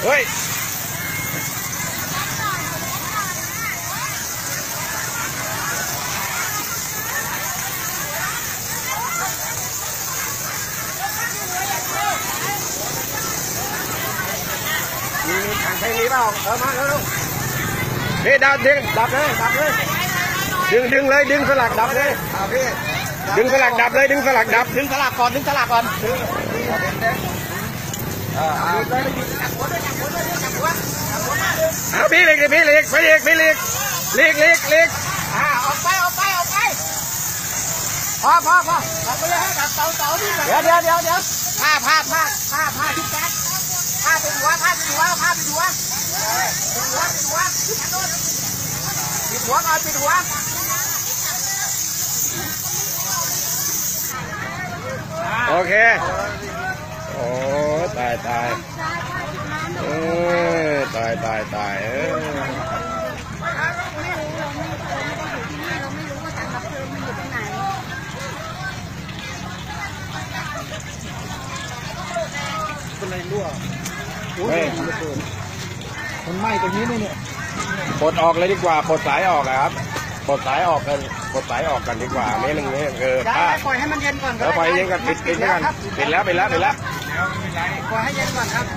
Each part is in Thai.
เฮ้ยมีถังใช้นี้เปล่ามาแล้วพี่ดับเลยดึงเลยดึงสลักดับเลยพี่ดึงสลักดับเลยดึงสลักดับดึงสลักก่อนเอาพี่เล็กไปอีกออกไปพอออกไปเลยให้ดับเตานี่เดี๋ยวผ้าที่แก๊สผ้าไปหัวก่อนปิดหัวโอเคโอ้ตายตายเป็นไรรั่วมันไหม้ตรงนี้เนี่ยปลดออกเลยดีกว่าปลดสายออกครับปลดสายออกกันดีกว่าไม่นึงนี่ปล่อยให้มันเย็นก่อนปล่อยเย็นก่อนปิดกันปิดแล้วปล่อยให้เย็นก่อนครับ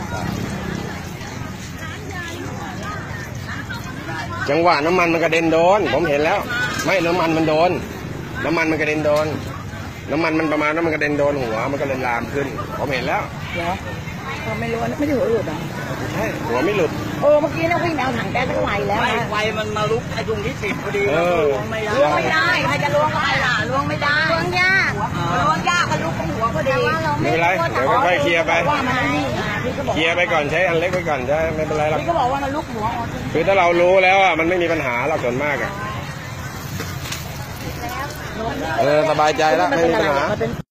จังหวะน้ำมันกระเด็นโดนผมเห็นแล้วไม่น้ำมันมันโดนน้ำมันมันกระเด็นโดนน้ำมันมันประมาณนั้นมันกระเด็นโดนหัวมันก็เลยลามขึ้นผมเห็นแล้วไม่รู้ไม่ใช่หัวหลุดอ่ะหัวไม่หลุดเมื่อกี้นะวิ่งแนวถังแก๊สทั้งไหวแล้วไฟมันมาลุกไอ้ตรงนี้ติดพอดีล้วงไม่ได้ใครจะล้วงได้ล่ะล้วงไม่ได้ล้วงยากมันลุกตรงหัวพอดีไม่เป็นไรเดี๋ยวค่อยเคลียร์ไปเคลียร์ไปก่อนใช้อันเล็กไปก่อนใช่ไม่เป็นไรหรอกพี่ก็บอกว่ามันลุกหัวคือถ้าเรารู้แล้วอ่ะมันไม่มีปัญหาเราส่วนมากอ่ะสบายใจแล้วไม่มีปัญหา